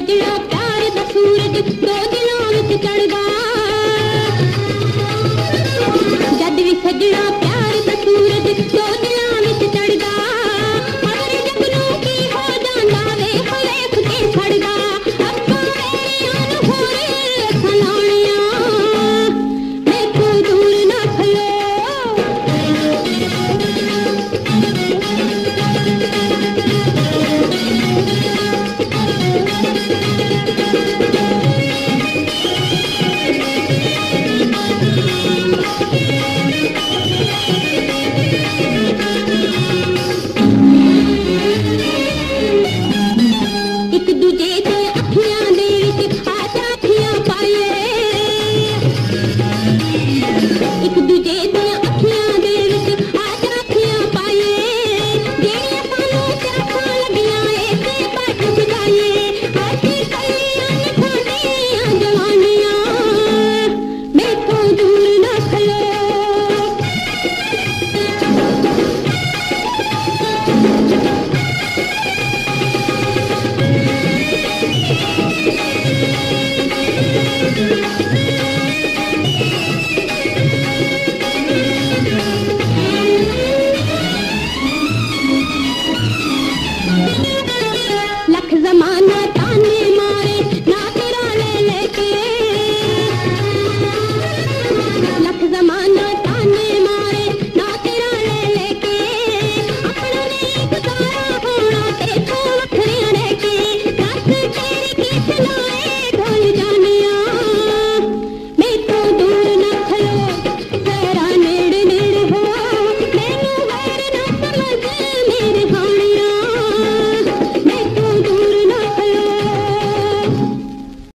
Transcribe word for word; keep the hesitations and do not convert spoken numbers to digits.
सजना प्यार दा सूरज दो दिलों विच चढ़दा जद भी सजना प्यार दा सूरज दो दिलों विच चढ़दा अगर जगनू की हो जांदा वे हवेख के खड़दा अक्कां मेरियां नूं होर खलाणियां मैथों दूर ना खलो एक दूजे दे अखियां दे विच आशा अखियां पाए एक दूजे दे अखियां दे विच आशा अखियां पाए जेड़ियां सानू प्यासां लगियां ए ते बट बुझाए असी कलियां निभाणियां जवानियां मैथों दूर ना खलो लख जमाना ताने मारे ना तेरा ले लेके